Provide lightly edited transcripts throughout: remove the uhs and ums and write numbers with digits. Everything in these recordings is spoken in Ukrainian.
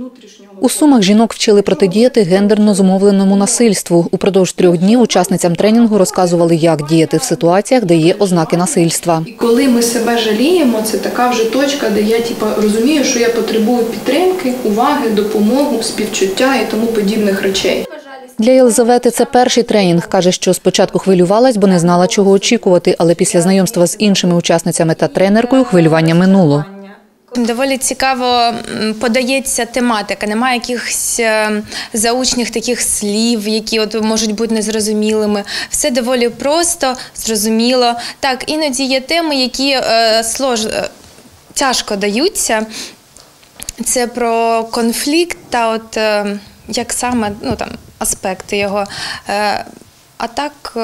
У Сумах жінок вчили протидіяти гендерно зумовленому насильству. Упродовж 3 днів учасницям тренінгу розказували, як діяти в ситуаціях, де є ознаки насильства. Коли ми себе жаліємо, це така вже точка, де я розумію, що я потребую підтримки, уваги, допомоги, співчуття і тому подібних речей. Для Єлизавети це перший тренінг. Каже, що спочатку хвилювалась, бо не знала, чого очікувати, але після знайомства з іншими учасницями та тренеркою хвилювання минуло. Доволі цікаво подається тематика, немає якихось заучних таких слів, які можуть бути незрозумілими. Все доволі просто, зрозуміло. Так, іноді є теми, які тяжко даються. Це про конфлікт та як саме, аспекти його. А так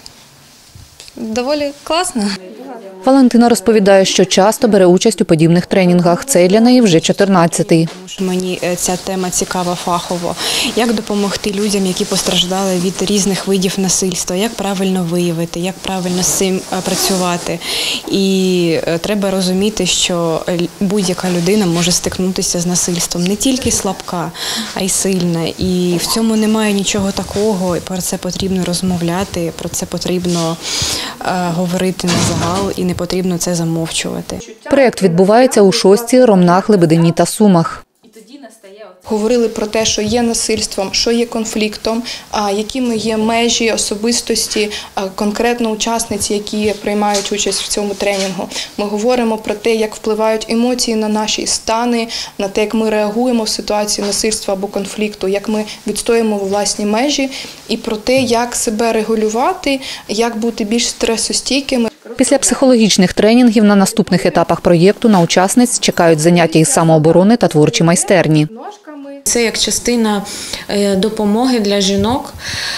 доволі класно. Валентина розповідає, що часто бере участь у подібних тренінгах. Це для неї вже 14-й. Мені ця тема цікава фахово. Як допомогти людям, які постраждали від різних видів насильства, як правильно виявити, як правильно з цим працювати. І треба розуміти, що будь-яка людина може стикнутися з насильством. Не тільки слабка, а й сильна. І в цьому немає нічого такого. Про це потрібно розмовляти, про це потрібно говорити на загал і не потрібно це замовчувати. Проєкт відбувається у Шостці, Ромнах, Лебедині та Сумах. Говорили про те, що є насильством, що є конфліктом, якими є межі особистості конкретно учасниць, які приймають участь в цьому тренінгу. Ми говоримо про те, як впливають емоції на наші стани, на те, як ми реагуємо в ситуації насильства або конфлікту, як ми відстоїмо власні межі, і про те, як себе регулювати, як бути більш стресостійкими. Після психологічних тренінгів на наступних етапах проєкту на учасниць чекають заняття із самооборони та творчі майстерні. Це як частина допомоги для жінок,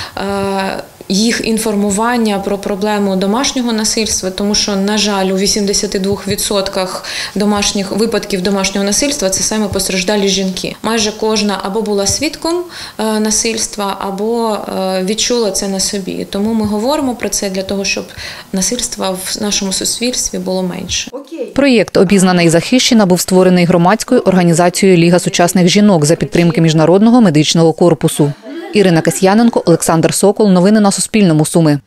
їх інформування про проблему домашнього насильства, тому що, на жаль, у 82% випадків домашнього насильства це саме постраждалі жінки. Майже кожна або була свідком насильства, або відчула це на собі. Тому ми говоримо про це для того, щоб насильства в нашому суспільстві було менше. Проєкт «Обізнана і захищена» був створений громадською організацією «Ліга сучасних жінок» за підтримки Міжнародного медичного корпусу. Ірина Касьяненко, Олександр Сокол. Новини на Суспільному. Суми.